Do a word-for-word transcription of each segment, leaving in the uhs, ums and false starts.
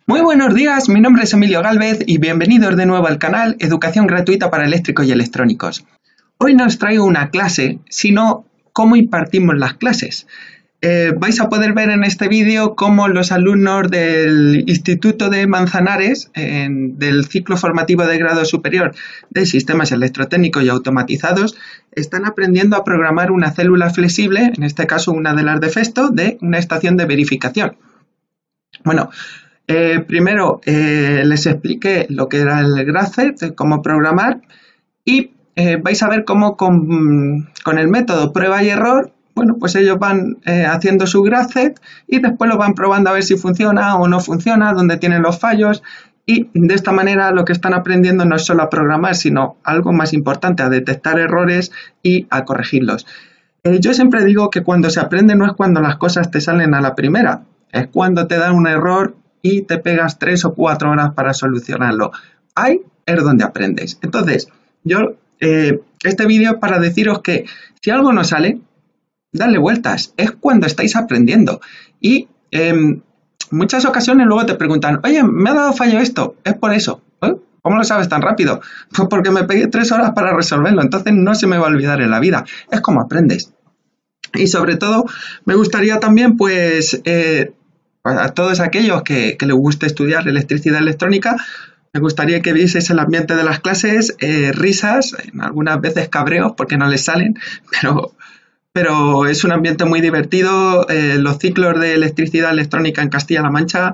Muy buenos días, mi nombre es Emilio Gálvez y bienvenidos de nuevo al canal Educación Gratuita para Eléctricos y Electrónicos. Hoy no os traigo una clase, sino cómo impartimos las clases. Eh, vais a poder ver en este vídeo cómo los alumnos del Instituto de Manzanares, en, del ciclo formativo de grado superior de Sistemas Electrotécnicos y Automatizados, están aprendiendo a programar una célula flexible, en este caso una de las de Festo, de una estación de verificación. Bueno, eh, primero eh, les expliqué lo que era el GradFET, cómo programar, y eh, vais a ver cómo con, con el método prueba y error, bueno, pues ellos van eh, haciendo su GradFET y después lo van probando a ver si funciona o no funciona, dónde tienen los fallos, y de esta manera lo que están aprendiendo no es solo a programar, sino algo más importante, a detectar errores y a corregirlos. Eh, yo siempre digo que cuando se aprende no es cuando las cosas te salen a la primera, es cuando te dan un error y te pegas tres o cuatro horas para solucionarlo. Ahí es donde aprendes. Entonces, yo eh, este vídeo es para deciros que si algo no sale, dadle vueltas. Es cuando estáis aprendiendo. Y en eh, muchas ocasiones luego te preguntan, oye, me ha dado fallo esto. Es por eso. ¿Eh? ¿Cómo lo sabes tan rápido? Pues porque me pegué tres horas para resolverlo. Entonces no se me va a olvidar en la vida. Es como aprendes. Y sobre todo, me gustaría también, pues, eh, a todos aquellos que, que les guste estudiar electricidad electrónica, me gustaría que vieseis el ambiente de las clases, eh, risas, algunas veces cabreos porque no les salen, pero, pero es un ambiente muy divertido. Eh, los ciclos de electricidad electrónica en Castilla-La Mancha,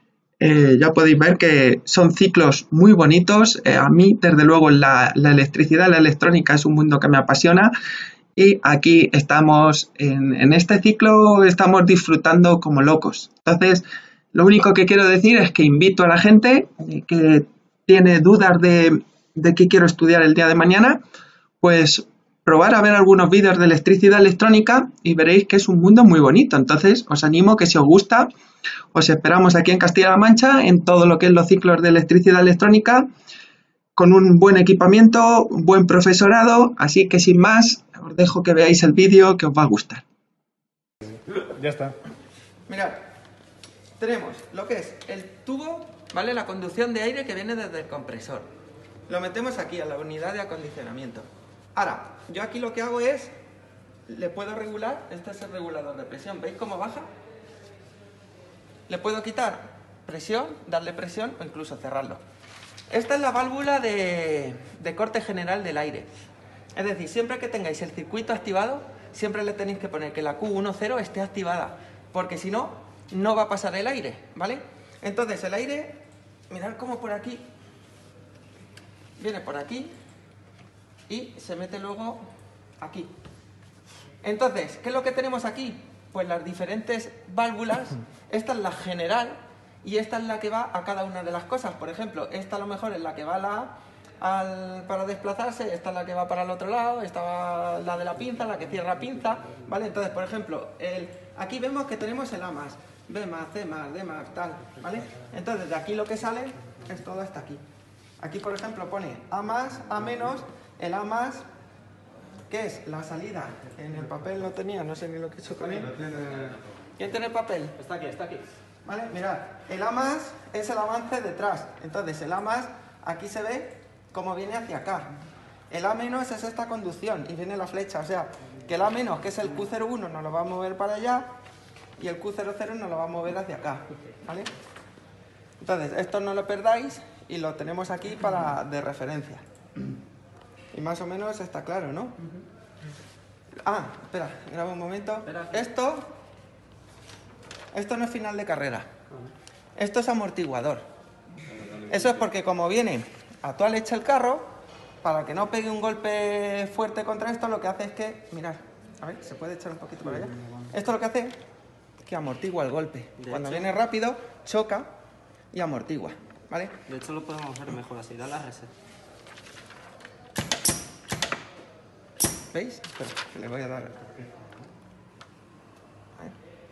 eh, ya podéis ver que son ciclos muy bonitos. Eh, a mí, desde luego, la, la electricidad, la electrónica es un mundo que me apasiona. Y aquí estamos, en, en este ciclo, estamos disfrutando como locos. Entonces, lo único que quiero decir es que invito a la gente que tiene dudas de, de qué quiero estudiar el día de mañana, pues probar a ver algunos vídeos de electricidad electrónica y veréis que es un mundo muy bonito. Entonces, os animo que si os gusta, os esperamos aquí en Castilla-La Mancha, en todo lo que es los ciclos de electricidad electrónica, con un buen equipamiento, un buen profesorado, así que sin más, os dejo que veáis el vídeo que os va a gustar. Ya está. Mirad, tenemos lo que es el tubo, ¿vale? La conducción de aire que viene desde el compresor. Lo metemos aquí a la unidad de acondicionamiento. Ahora, yo aquí lo que hago es, le puedo regular, este es el regulador de presión, ¿veis cómo baja? Le puedo quitar presión, darle presión o incluso cerrarlo. Esta es la válvula de, de corte general del aire. Es decir, siempre que tengáis el circuito activado, siempre le tenéis que poner que la Q diez esté activada, porque si no, no va a pasar el aire, ¿vale? Entonces el aire, mirad cómo por aquí, viene por aquí y se mete luego aquí. Entonces, ¿qué es lo que tenemos aquí? Pues las diferentes válvulas. Esta es la general y esta es la que va a cada una de las cosas. Por ejemplo, esta a lo mejor es la que va a la, al, para desplazarse, esta es la que va para el otro lado, esta va la de la pinza, la que cierra pinza, ¿vale? Entonces, por ejemplo, el, aquí vemos que tenemos el A más, B más, C más, D más, tal, ¿vale? Entonces, de aquí lo que sale es todo hasta aquí. Aquí, por ejemplo, pone A más, A menos, el A más, que es la salida. En el papel no tenía, no sé ni lo que he hecho con él. ¿Quién tiene el papel? Está aquí, está aquí. Vale, mirad, el A más es el avance detrás. Entonces el A más, aquí se ve cómo viene hacia acá. El A menos es esta conducción y viene la flecha. O sea, que el A menos, que es el Q cero uno, nos lo va a mover para allá y el Q cero cero nos lo va a mover hacia acá. ¿Vale? Entonces, esto no lo perdáis y lo tenemos aquí para de referencia. Y más o menos está claro, ¿no? Ah, espera, graba un momento. Esto, esto no es final de carrera. Esto es amortiguador. Eso es porque como viene a toda leche el carro, para que no pegue un golpe fuerte contra esto, lo que hace es que, mirad, a ver, se puede echar un poquito por allá. Esto lo que hace es que amortigua el golpe. Cuando viene rápido, choca y amortigua, ¿vale? De hecho lo podemos hacer mejor así, da la reset. ¿Veis? Espera, que le voy a dar. Ahí.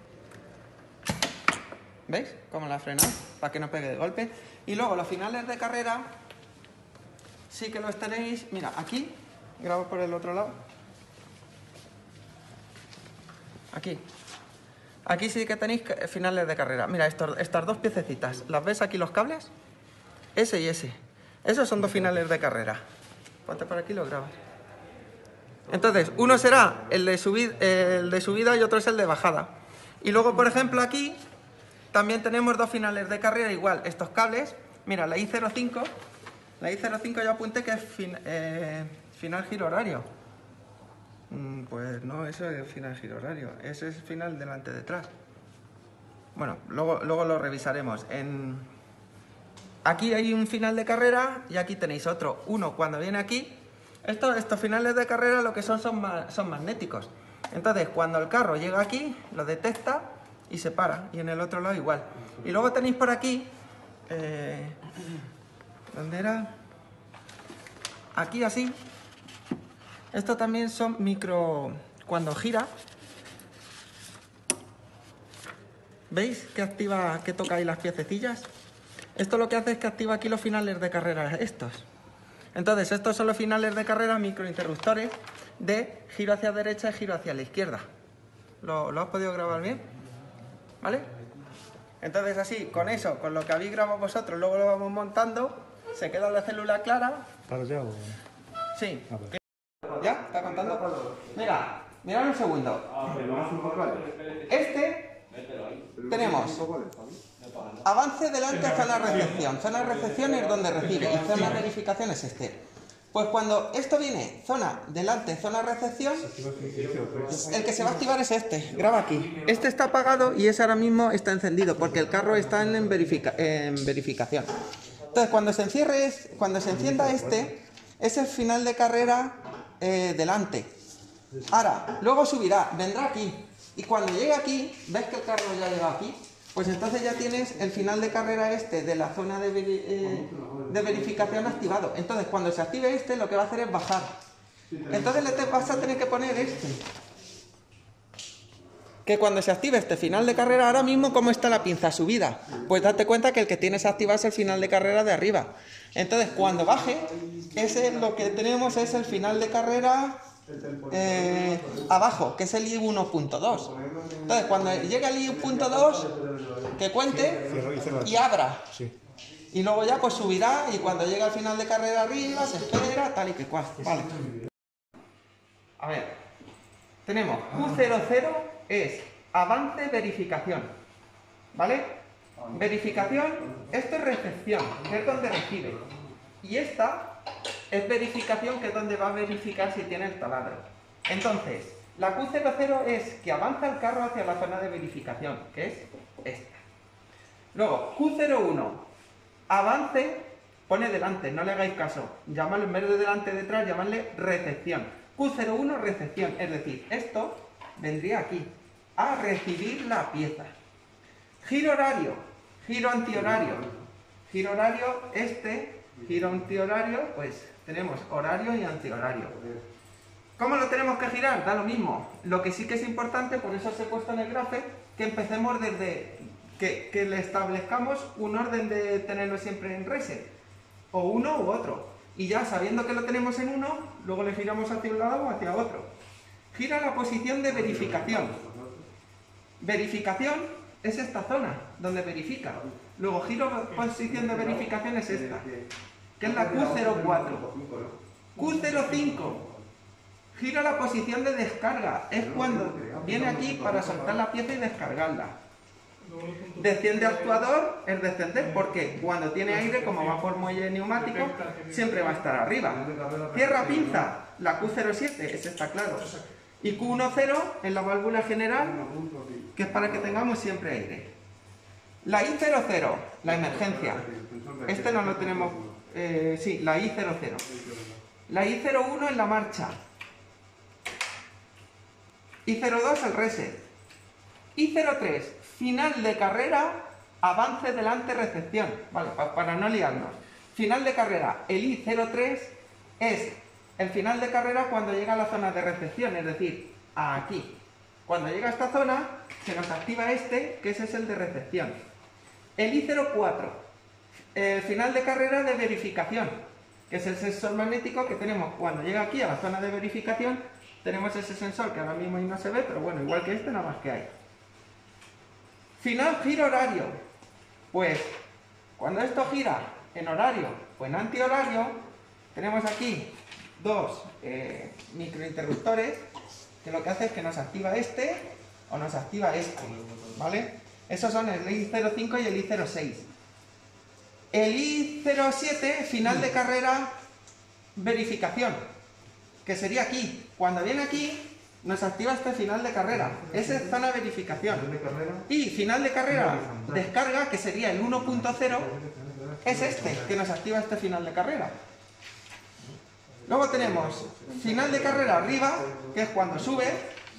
¿Veis cómo la frena? Para que no pegue de golpe. Y luego los finales de carrera sí que los tenéis. Mira, aquí, grabo por el otro lado. Aquí. Aquí sí que tenéis finales de carrera. Mira, estos, estas dos piececitas, ¿las ves aquí los cables? Ese y ese. Esos son dos finales de carrera. Ponte por aquí y lo grabas. Entonces, uno será el de, subid, el de subida y otro es el de bajada. Y luego, por ejemplo, aquí también tenemos dos finales de carrera igual. Estos cables, mira, la I cero cinco, la I cero cinco yo apunté que es fin, eh, final giro horario. Mm, pues no, eso es final giro horario. Ese es final delante-detrás. Bueno, luego, luego lo revisaremos. En... Aquí hay un final de carrera y aquí tenéis otro. Uno cuando viene aquí. Estos, estos finales de carrera lo que son son, ma son magnéticos. Entonces, cuando el carro llega aquí, lo detecta y se para. Y en el otro lado igual. Y luego tenéis por aquí... Eh, ¿Dónde era? Aquí así. Esto también son micro... Cuando gira... ¿Veis que activa, que toca ahí las piececillas? Esto lo que hace es que activa aquí los finales de carrera estos. Entonces, estos son los finales de carrera microinterruptores de giro hacia la derecha y giro hacia la izquierda. ¿Lo, ¿Lo has podido grabar bien? ¿Vale? Entonces, así, con eso, con lo que habéis grabado vosotros, luego lo vamos montando, se queda la célula clara. ¿Para ya o...? Sí. ¿Ya? ¿Está contando? Mira, mirad un segundo. Este... Tenemos avance delante a zona de recepción. Zona de recepción es donde recibe y zona de verificación es este. Pues cuando esto viene zona delante, zona de recepción, el que se va a activar es este. Graba aquí. Este está apagado y ese ahora mismo está encendido porque el carro está en, verifica en verificación. Entonces cuando se encierre, cuando se encienda este, es el final de carrera eh, delante. Ahora, luego subirá, vendrá aquí. Y cuando llegue aquí, ves que el carro ya llega aquí, pues entonces ya tienes el final de carrera este de la zona de, veri eh, de verificación activado. Entonces cuando se active este, lo que va a hacer es bajar. Entonces le te vas a tener que poner este. Que cuando se active este final de carrera, ahora mismo, ¿cómo está la pinza subida? Pues date cuenta que el que tienes activado es el final de carrera de arriba. Entonces cuando baje, ese lo que tenemos es el final de carrera... Eh, abajo, que es el I uno punto dos. Entonces cuando llegue al I uno punto dos, que cuente y abra. Y luego ya pues subirá y cuando llegue al final de carrera arriba se espera, tal y que cual. Vale. A ver, tenemos Q cero cero es avance verificación. ¿Vale? Verificación, esto es recepción, que es donde recibe. Y esta es verificación, que es donde va a verificar si tiene el taladro. Entonces, la Q cero cero es que avanza el carro hacia la zona de verificación, que es esta. Luego, Q cero uno, avance, pone delante, no le hagáis caso. Llamadlo en vez de delante detrás, llamadle recepción. Q cero uno, recepción, es decir, esto vendría aquí, a recibir la pieza. Giro horario, giro antihorario. Giro horario, este... Giro antihorario, pues tenemos horario y antihorario. ¿Cómo lo tenemos que girar? Da lo mismo. Lo que sí que es importante, por eso os he puesto en el gráfico, que empecemos desde que, que le establezcamos un orden de tenerlo siempre en reset. O uno u otro. Y ya sabiendo que lo tenemos en uno, luego le giramos hacia un lado o hacia otro. Gira la posición de verificación. Verificación es esta zona donde verifica. Luego giro posición de verificación es esta, que es la Q cero cuatro. Q cero cinco, gira la posición de descarga, es cuando viene aquí para soltar la pieza y descargarla. Desciende actuador, es descender, porque cuando tiene aire, como va por muelle neumático, siempre va a estar arriba. Cierra pinza, la Q cero siete, ese está claro. Y Q diez en la válvula general, que es para que tengamos siempre aire. La I cero cero, la emergencia. Este no lo tenemos... Eh, sí, la I cero cero. La I cero uno en la marcha. I cero dos el reset. I cero tres, final de carrera, avance delante recepción. Vale, pa para no liarnos. Final de carrera. El I cero tres es el final de carrera cuando llega a la zona de recepción, es decir, aquí. Cuando llega a esta zona, se nos activa este, que ese es el de recepción. El I cero cuatro, el final de carrera de verificación, que es el sensor magnético que tenemos cuando llega aquí a la zona de verificación. Tenemos ese sensor que ahora mismo ahí no se ve, pero bueno, igual que este, nada más que hay. Final giro horario. Pues cuando esto gira en horario o en antihorario, tenemos aquí dos eh, microinterruptores que lo que hace es que nos activa este o nos activa este, ¿vale? Esos son el I cero cinco y el I cero seis. El I cero siete, final de carrera, verificación, que sería aquí. Cuando viene aquí, nos activa este final de carrera. Esa es zona de verificación. Y final de carrera, descarga, que sería el uno punto cero, es este, que nos activa este final de carrera. Luego tenemos final de carrera arriba, que es cuando sube.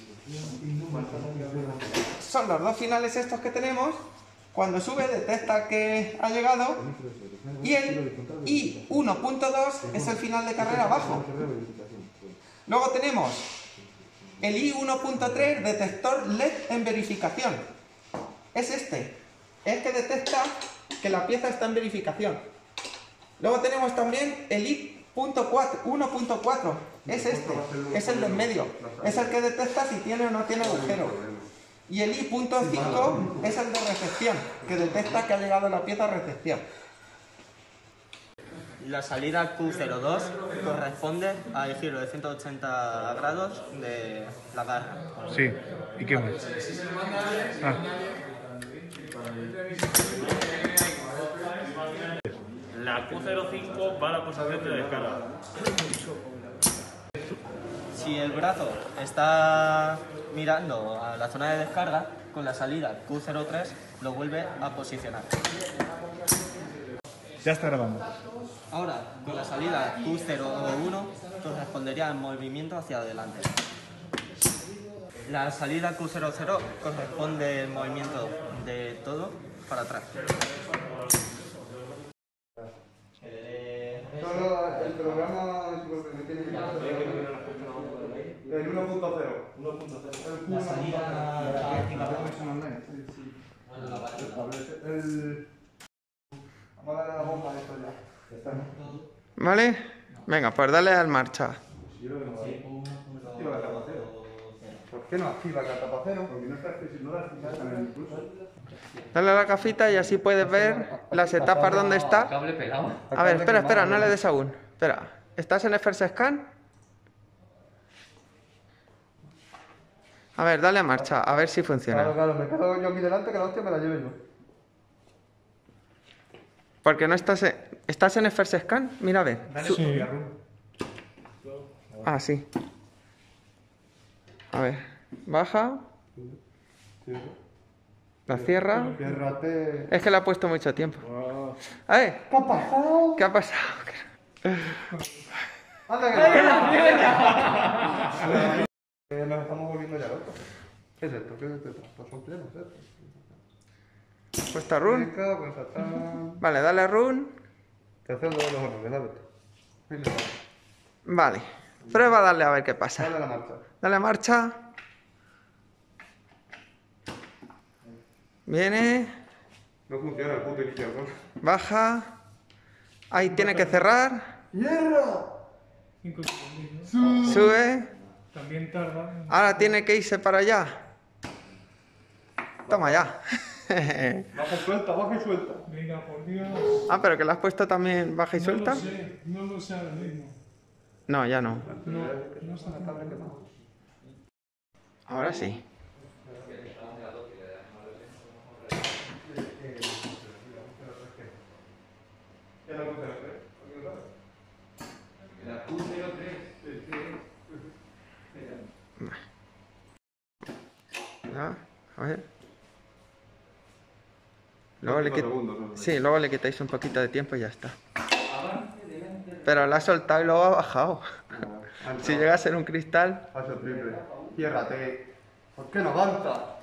Son los dos finales estos que tenemos. Cuando sube detecta que ha llegado. Y el I uno punto dos es el final de carrera abajo. Luego tenemos el I uno punto tres, detector L E D en verificación. Es este. Es que detecta que la pieza está en verificación. Luego tenemos también el I uno punto cuatro. Es este. Es el de en medio. Es el que detecta si tiene o no tiene agujero. Y el I punto cinco es el de recepción, que detecta que ha llegado la pieza a recepción. La salida Q cero dos corresponde al giro de ciento ochenta grados de la garra. Sí, ¿y qué más? Ah. La Q cero cinco va a la posición de descarga. Si el brazo está mirando a la zona de descarga, con la salida Q cero tres lo vuelve a posicionar. Ya está grabando. Ahora, con la salida Q cero uno correspondería al movimiento hacia adelante. La salida Q cero cero corresponde al movimiento de todo para atrás. Solo el programa tiene que el uno punto cero. La salida El... Vamos a darle la bomba de esto ya. ¿Vale? Venga, pues dale al marcha. ¿Por qué no activa el catapacero? Porque no está no la activas en el impulso. Dale a la gafita y así puedes ver las etapas donde está. A ver, espera, espera, no le des aún. Espera, ¿estás en el First Scan? A ver, dale a marcha, a ver si funciona. Claro, claro, me quedo yo aquí delante que la hostia me la lleve yo. Porque no estás en... ¿Estás en el First Scan? Mira, a ver. Sí. Ah, sí. A ver, baja. La cierra. Ciérrate. Es que le ha puesto mucho tiempo. ¡Eh! ¿Qué ha pasado? ¿Qué ha pasado? ¡Anda que nos estamos volviendo ya locos. ¿Qué es esto? ¿Qué es esto? Pues son plenos, ¿eh? Puesta run. Venga, pues hasta... Vale, dale run. Te hace los honores, dale. Venga, Vale. Prueba a darle a ver qué pasa. dale a la marcha. Dale a marcha. Viene. No funciona el puto inicio, ¿no? Baja. Ahí tiene que cerrar. ¡Hierro! Sube. También tarda. Ahora tiene que irse para allá. Toma ya. Baja y suelta, baja y suelta. Venga, por Dios. Ah, pero que le has puesto también baja y suelta. No lo sé, no lo sé ahora mismo. No, ya no. No, no está Ahora sí. Ya, a ver. Luego le, quit- sí, luego le quitáis un poquito de tiempo y ya está. Pero la ha soltado y luego ha bajado. Si llega a ser un cristal... Paso triple. Ciérrate. ¿Por qué no avanza?